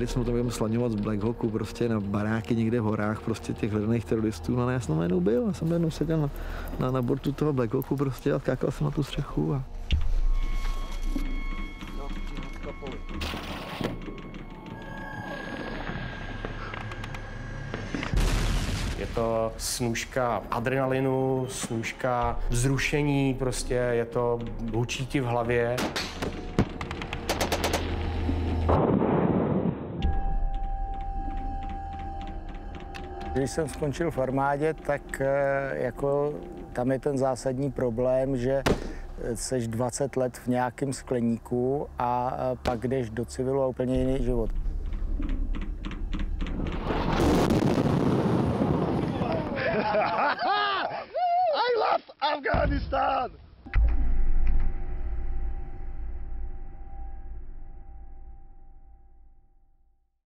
věděli jsme o tom, budeme slaňovat z Black Hawku prostě na baráky někde v horách, prostě těch hledaných teroristů. No, já jsem najednou byl, já jsem najednou seděl na bortu toho Black Hawku prostě a skákal jsem na tu střechu. Je to snůška adrenalinu, snůška vzrušení, prostě je to hučí ti v hlavě. Když jsem skončil v armádě, tak jako tam je ten zásadní problém, že seš 20 let v nějakém skleníku a pak jdeš do civilu a úplně jiný život. I love Afghanistan!